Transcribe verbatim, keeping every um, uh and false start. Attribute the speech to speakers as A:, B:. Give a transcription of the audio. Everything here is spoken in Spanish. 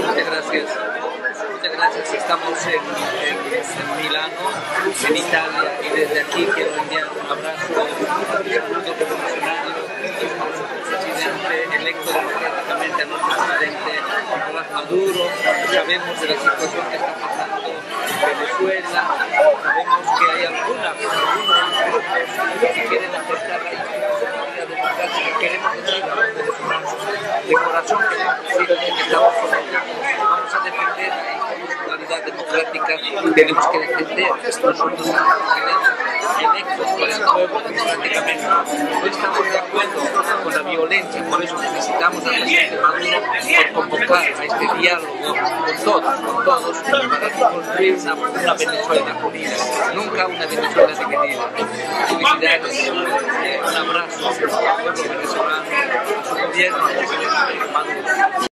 A: Muchas gracias. Muchas gracias. Estamos en, en, en Milano, en Italia, y desde aquí quiero enviar un abrazo al Partido Revolucionario, al presidente electo democráticamente, a nuestro presidente Nicolás Maduro. Sabemos de la situación que está pasando en Venezuela, sabemos que hay algunas, algunos grupos que quieren afectar la institucionalidad democrática. Queremos decir a los venezolanos de corazón, queremos decirles que estamos con ellos, vamos a defender la institucionalidad democrática y tenemos que defender nosotros a los presidentes electos por el pueblo democráticamente. No estamos de acuerdo con la violencia, por eso necesitamos al presidente Maduro por convocar a este diálogo con todos, con todos, para construir una, una Venezuela unida, nunca una Venezuela dividida. Felicidades, un abrazo al pueblo venezolano, a su gobierno, al presidente Maduro.